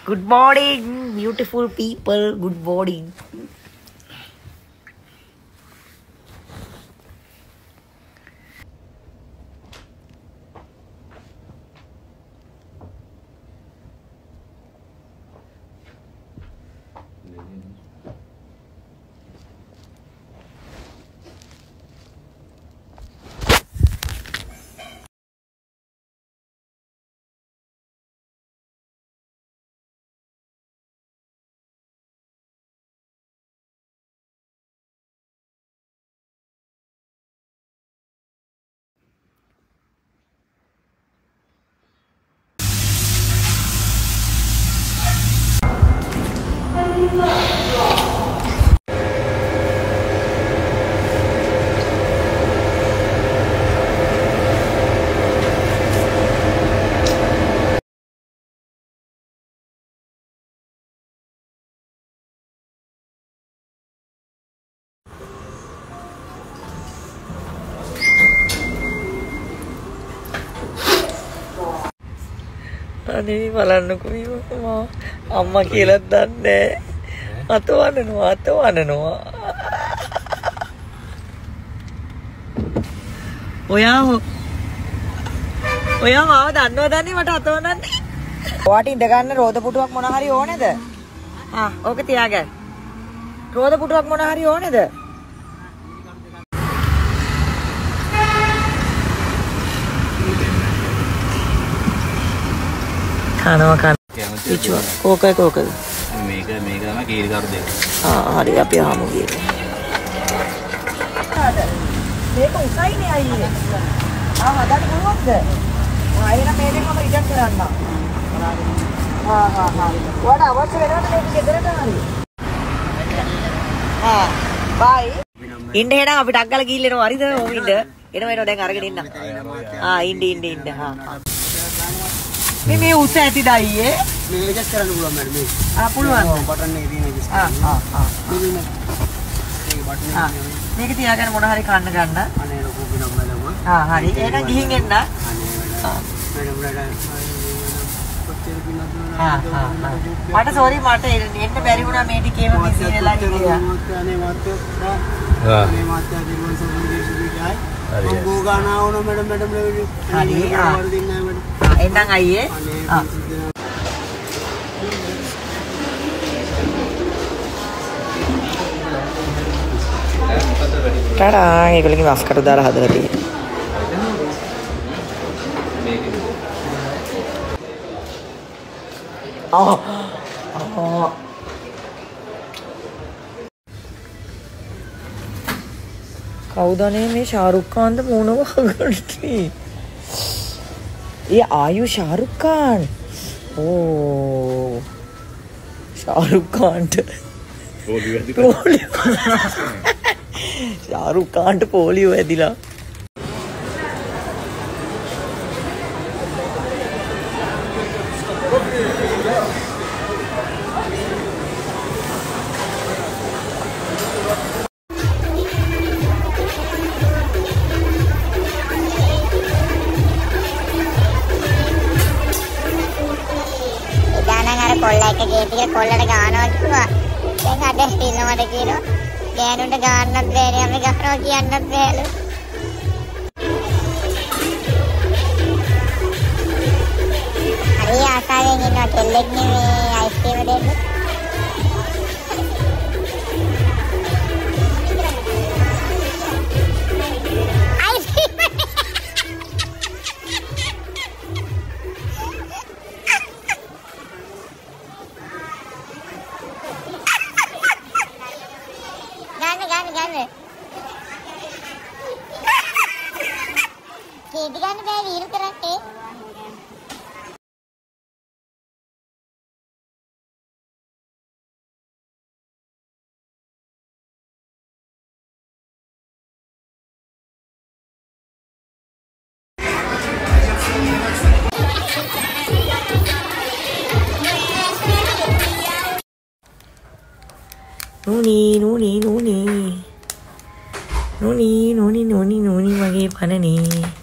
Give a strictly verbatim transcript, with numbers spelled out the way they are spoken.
Good morning, beautiful people. Good morning. අනේ බලන්නකෝ මම අම්මා කියලා දන්නේ අතවන්නනවා අතවන්නනවා ඔයා ඔයා මාව දන්නවද දන්නේ මට අතවන්නන්නේ ඔයාට ඉඳ ගන්න රෝද පුටුවක් මොන හරි ඕනේද ආ ඕක තියාගන්න රෝද පුටුවක් මොන හරි ඕනේද खाना खाना पिछुआ कोका कोका මේක මේක තමයි කීරි කරු දෙක. ආ හරි අපි ආමු ගියේ. මේක උසයිනේ අයියේ. ආ හදන්න පුළුවන්ද? ඔය අයියලා මේ දෙකම රිජෙක්ට් කරන්න. ආ හා හා. වඩා අවශ්‍ය වෙනවද මේක ගෙදරට හරි? ආ බයි. ඉන්න එහෙනම් අපි ටක් ගාලා ගිහිල්ලා එනවා හරිද? ඕම ඉන්න. එනවා එනවා දැන් අරගෙන ඉන්න. ආ ඉන්න ඉන්න ඉන්න හා හා. මේ මේ උස ඇතිද අයියේ? මේක ඇඩ්ජස්ට් කරන්න පුළුවන් මට මේක. ආ පුළුවන්. බටන් එකේ තියෙන ඇඩ්ජස්ට් ආ ආ ආ. මේක මේක බටන් ආ මේක තියාගෙන මොන හරි කන්න ගන්න. අනේ ලොකු පිනක් බලමු. ආ හරි. එහෙනම් ගිහින් එන්න. අනේ මැඩම් මැඩම් කොච්චර පිනක් දුන්නා. ආ ආ. මට සෝරි මට එන්න බැරි වුණා මේ ටිකේම බිසි වෙලා ඉඳියා. අනේ මාත්‍ය ආ අනේ මාත්‍ය දිරුවන් සම්බන්ධ සුදුයි. හරි. ගෝගානා වුණා මැඩම් මැඩම් හරි. ආ වරදින්නේ මැඩම්. එන්නම් අයියේ. ආ. ටඩා ඒගොල්ලෝගේ වස්කට දාලා හදලා තියෙනවා. ආ. ආ. කවුදනේ මේ ශාරුක් ඛාන්ද මොනව කරන්නේ? ये आयु शाहरुख खान ओ शाहरुख खान शाहरुख खान पोलियो ඇදිලා කොල්ලා එක ගේටික කොල්ලට ගානවා කිව්වා. දැන් අද ඉන්නවද කියනවා. ගෑනුන්ට ගාන්නත් බෑනේ අපි ගහනවා කියන්නත් බෑලු. හරි ආසාවෙන් ඉන්නවා කෙල්ලෙක් නෙමෙයි අයිස්ක්‍රීම දෙන්න. කේටි ගන්න බෑ වීරු කරන්නේ. නෝනි නෝනි නෝනි නෝනි නෝනි නෝනි නෝනි මගේ පණනේ